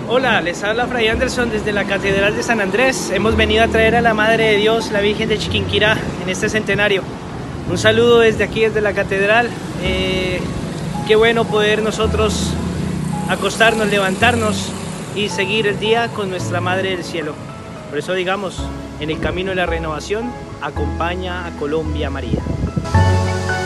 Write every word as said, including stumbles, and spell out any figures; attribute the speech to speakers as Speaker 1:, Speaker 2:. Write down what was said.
Speaker 1: Hola, les habla Fray Anderson desde la Catedral de San Andrés. Hemos venido a traer a la Madre de Dios, la Virgen de Chiquinquirá, en este centenario. Un saludo desde aquí, desde la Catedral. Eh, qué bueno poder nosotros acostarnos, levantarnos y seguir el día con nuestra Madre del Cielo. Por eso digamos, en el camino de la renovación, acompaña a Colombia María.